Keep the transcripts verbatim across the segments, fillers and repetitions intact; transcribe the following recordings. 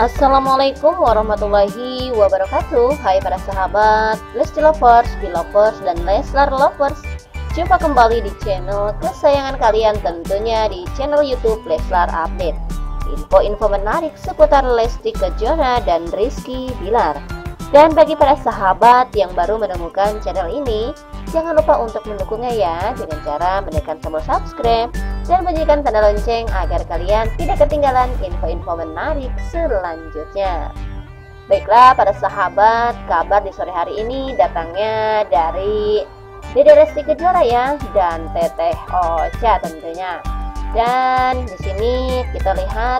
Assalamualaikum warahmatullahi wabarakatuh. Hai para sahabat Lesti Lovers, Belovers, dan Leslar Lovers. Jumpa kembali di channel kesayangan kalian, tentunya di channel YouTube Leslar Update. Info-info menarik seputar Lesti Kejora dan Rizky Bilar. Dan bagi para sahabat yang baru menemukan channel ini, jangan lupa untuk mendukungnya ya dengan cara menekan tombol subscribe dan bunyikan tanda lonceng agar kalian tidak ketinggalan info-info menarik selanjutnya. Baiklah para sahabat, kabar di sore hari ini datangnya dari Dede Lesti Kejora ya dan Teteh Ocha tentunya. Dan di sini kita lihat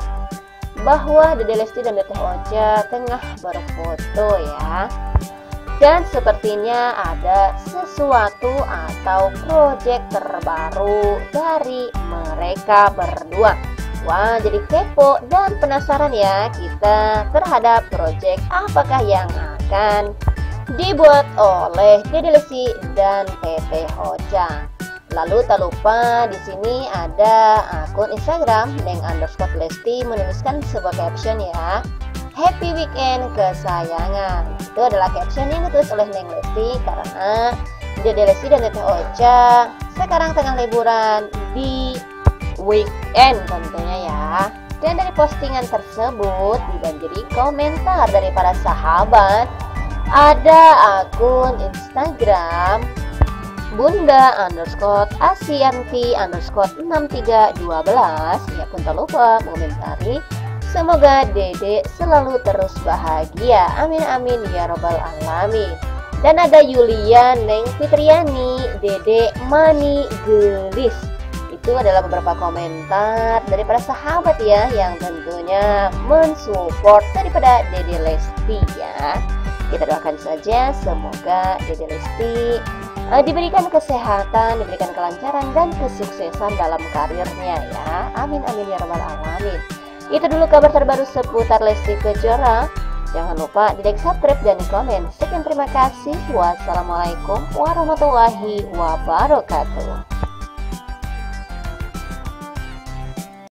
bahwa Dede Lesti dan Teteh Ocha tengah berfoto ya. Dan sepertinya ada sesuatu atau proyek terbaru dari mereka berdua. Wah, jadi kepo dan penasaran ya kita terhadap proyek apakah yang akan dibuat oleh Dede Lesti dan Teteh Ocha. Lalu tak lupa di sini ada akun Instagram Neng underscore Lesti menuliskan sebuah caption ya. Happy weekend kesayangan. Itu adalah caption yang ditulis oleh Neng Lesti karena Dede Lesti dan Teteh Ocha sekarang tengah liburan di weekend tentunya ya. Dan dari postingan tersebut dibanjiri komentar dari para sahabat. Ada akun Instagram Bunda underscore Asianti underscore enam tiga dua belas. Ya pun tak lupa mengomentari, semoga Dede selalu terus bahagia. Amin amin ya robbal alamin. Dan ada Yulia Neng Fitriani, Dede Mani Gelis. Itu adalah beberapa komentar dari para sahabat ya yang tentunya mensupport daripada Dede Lesti ya. Kita doakan saja semoga Dede Lesti uh, diberikan kesehatan, diberikan kelancaran dan kesuksesan dalam karirnya ya. Amin amin ya robbal alamin. Itu dulu kabar terbaru seputar Lesti Kejora. Jangan lupa di like, subscribe, dan komen. Sekian terima kasih. Wassalamualaikum warahmatullahi wabarakatuh.